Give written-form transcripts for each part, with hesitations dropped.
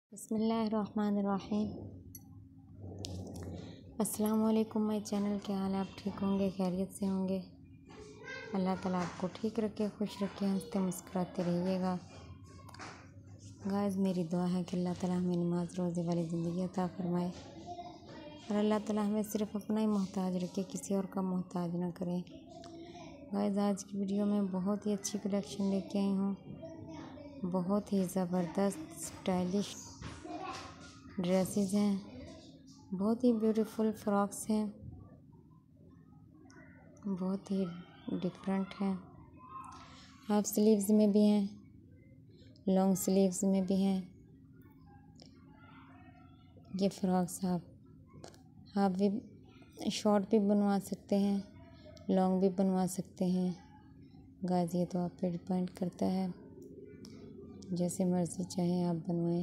बिस्मिल्लाहिर्रहमानिर्रहीम। अस्सलाम वालेकुम माय चैनल। क्या हाल है? आप ठीक होंगे, खैरियत से होंगे। अल्लाह ताला आपको ठीक रखे, खुश रखे, हंसते मुस्कुराते रहिएगा। गाइस, मेरी दुआ है कि अल्लाह ताला हमें नमाज रोज़े वाली ज़िंदगी अता फरमाए और अल्लाह ताला हमें सिर्फ अपना ही मोहताज रखे, किसी और का मोहताज ना करें। गाइस, आज की वीडियो में बहुत ही अच्छी कलेक्शन लेके आई हूँ। बहुत ही ज़बरदस्त स्टाइलिश ड्रेसेस हैं, बहुत ही ब्यूटीफुल फ्रॉक्स हैं, बहुत ही डिफरेंट हैं। हाफ स्लीव्स में भी हैं, लॉन्ग स्लीव्स में भी हैं। ये फ्रॉक्स आप भी शॉर्ट भी बनवा सकते हैं, लॉन्ग भी बनवा सकते हैं। गाइस, ये तो आप पे डिपेंड करता है, जैसे मर्ज़ी चाहे आप बनवाएं।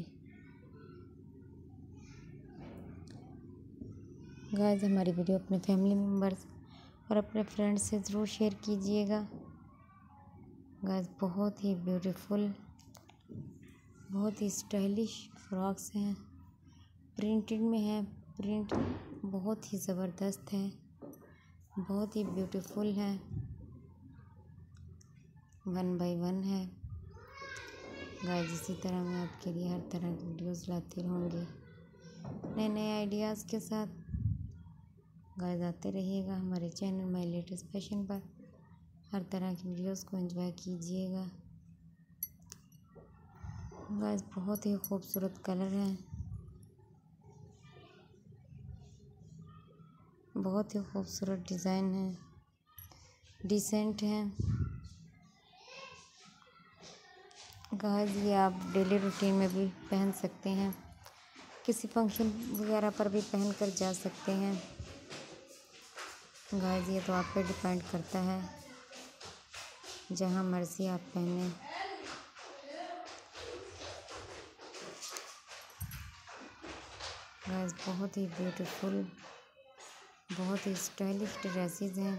गाइस, हमारी वीडियो अपने फैमिली मेम्बर्स और अपने फ्रेंड्स से ज़रूर शेयर कीजिएगा। गाइस, बहुत ही ब्यूटीफुल, बहुत ही स्टाइलिश फ्रॉक्स हैं, प्रिंटेड में है। प्रिंट बहुत ही ज़बरदस्त है, बहुत ही ब्यूटीफुल है, 1 बाय 1 है। गाइस, इसी तरह मैं आपके लिए हर तरह की वीडियोस लाती रहूँगी, नए नए आइडियाज़ के साथ। गाइस, आते रहिएगा हमारे चैनल माय लेटेस्ट फैशन पर, हर तरह की वीडियोस को एंजॉय कीजिएगा। गाइस, बहुत ही खूबसूरत कलर हैं, बहुत ही खूबसूरत डिज़ाइन है, डिसेंट हैं। गाइस, ये आप डेली रूटीन में भी पहन सकते हैं, किसी फंक्शन वगैरह पर भी पहन कर जा सकते हैं। गाइस, ये तो आप पे डिपेंड करता है, जहाँ मर्ज़ी आप पहने। गाइस, बहुत ही ब्यूटीफुल, बहुत ही स्टाइलिश ड्रेसेस हैं।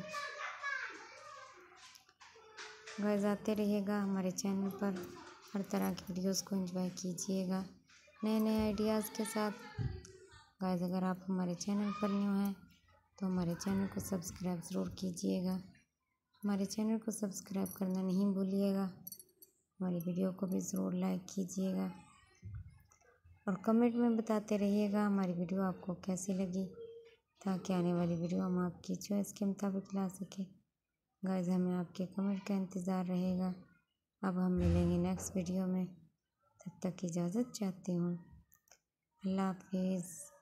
गाइस, आते रहिएगा हमारे चैनल पर, हर तरह की वीडियोस को एंजॉय कीजिएगा नए नए आइडियाज़ के साथ। गाइस, अगर आप हमारे चैनल पर न्यू हैं तो हमारे चैनल को सब्सक्राइब ज़रूर कीजिएगा। हमारे चैनल को सब्सक्राइब करना नहीं भूलिएगा। हमारी वीडियो को भी ज़रूर लाइक कीजिएगा और कमेंट में बताते रहिएगा हमारी वीडियो आपको कैसी लगी, ताकि आने वाली वीडियो हम आपकी चॉइस के मुताबिक ला सकें। गाइस, हमें आपके कमेंट का इंतज़ार रहेगा। अब हम मिलेंगे नेक्स्ट वीडियो में, तब तक इजाज़त चाहती हूँ। अल्लाह हाफिज़।